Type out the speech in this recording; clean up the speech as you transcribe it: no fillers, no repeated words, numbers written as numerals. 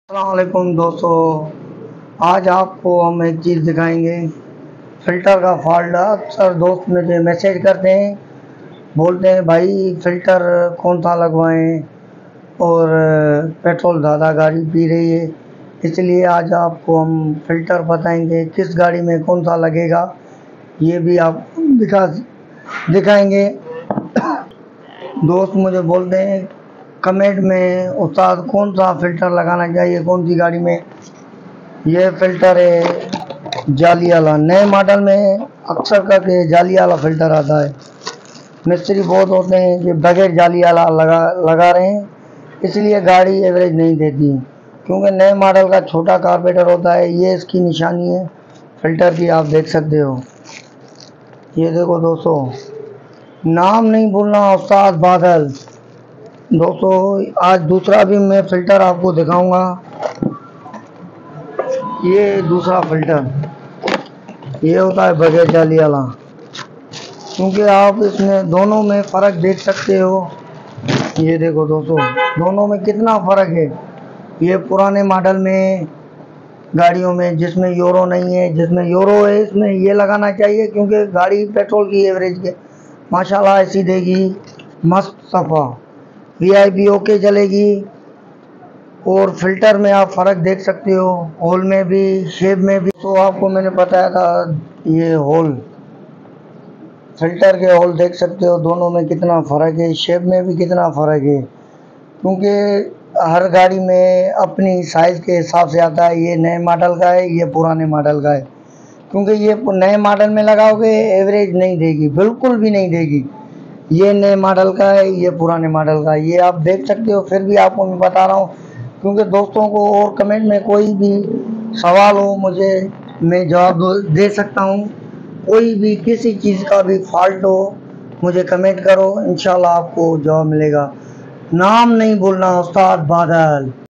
अस्सलामुअलैकुम दोस्तों, आज आपको हम एक चीज़ दिखाएंगे। फ़िल्टर का फॉल्ट। अक्सर दोस्त मुझे मैसेज करते हैं, बोलते हैं भाई फ़िल्टर कौन सा लगवाएं और पेट्रोल ज़्यादा गाड़ी पी रही है, इसलिए आज आपको हम फ़िल्टर बताएंगे किस गाड़ी में कौन सा लगेगा, ये भी आप दिखाएंगे। दोस्त मुझे बोलते हैं कमेंट में, उस्ताद कौन सा फ़िल्टर लगाना चाहिए कौन सी गाड़ी में। ये फ़िल्टर है जाली वाला, नए मॉडल में अक्सर करके जाली वाला फ़िल्टर आता है। मिस्त्री बहुत होते हैं कि बगैर जाली वाला लगा रहे हैं, इसलिए गाड़ी एवरेज नहीं देती, क्योंकि नए मॉडल का छोटा कार्बोरेटर होता है। ये इसकी निशानी है फ़िल्टर की, आप देख सकते हो। ये देखो दोस्तों, नाम नहीं भूलना, उस्ताद बादल। दोस्तों आज दूसरा भी मैं फ़िल्टर आपको दिखाऊंगा। ये दूसरा फ़िल्टर ये होता है बगैर जाली वाला, क्योंकि आप इसमें दोनों में फ़र्क देख सकते हो। ये देखो दोस्तों, दोनों में कितना फ़र्क है। ये पुराने मॉडल में गाड़ियों में जिसमें यूरो नहीं है, जिसमें यूरो है, इसमें ये लगाना चाहिए, क्योंकि गाड़ी पेट्रोल की एवरेज के माशाल्लाह ऐसी देगी, मस्त सफ़ा VIP ओके चलेगी। और फ़िल्टर में आप फ़र्क देख सकते हो, होल में भी शेप में भी। तो आपको मैंने बताया था, ये होल फ़िल्टर के होल देख सकते हो, दोनों में कितना फ़र्क है, शेप में भी कितना फ़र्क है, क्योंकि हर गाड़ी में अपनी साइज़ के हिसाब से आता है। ये नए मॉडल का है, ये पुराने मॉडल का है, क्योंकि ये नए मॉडल में लगाओगे एवरेज नहीं देगी, बिल्कुल भी नहीं देगी। ये नए मॉडल का है, ये पुराने मॉडल का है, ये आप देख सकते हो। फिर भी आपको मैं बता रहा हूँ, क्योंकि दोस्तों को और कमेंट में कोई भी सवाल हो मुझे, मैं जवाब दे सकता हूँ। कोई भी किसी चीज़ का भी फॉल्ट हो मुझे कमेंट करो, इंशाल्लाह आपको जवाब मिलेगा। नाम नहीं भूलना, उस्ताद बादल।